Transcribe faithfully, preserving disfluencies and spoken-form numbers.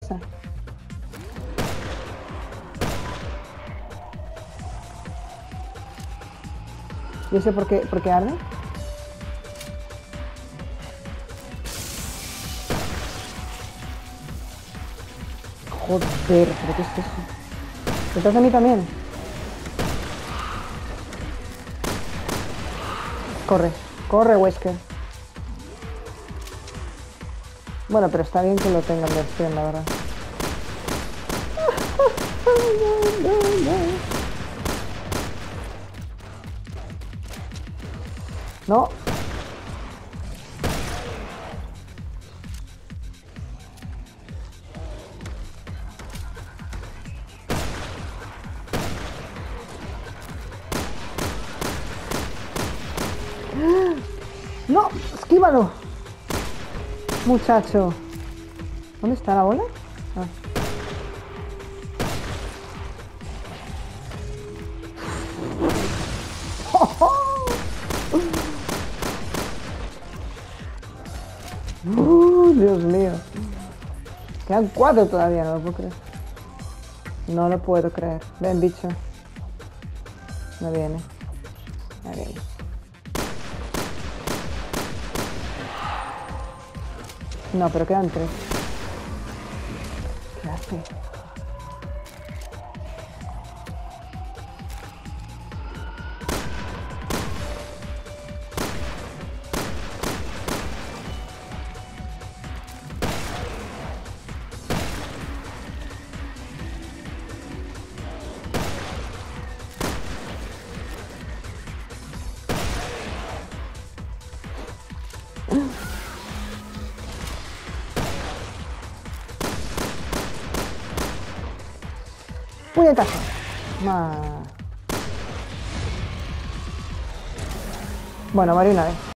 pasa? ¿Y ese por qué, por qué arde? Joder, ¿pero qué es eso? ¿Detrás de mí también? Corre, corre, Wesker. Bueno, pero está bien que lo tengan de opción, la verdad. No. No, esquívalo. Muchacho. ¿Dónde está la bola? Ah. Uh, Dios mío. Quedan cuatro todavía, no lo puedo creer. No lo puedo creer. Ven, bicho. No viene. No viene. No, pero quedan tres. ¿Qué hace? Puñetazo. Ma... Bueno, vale una vez.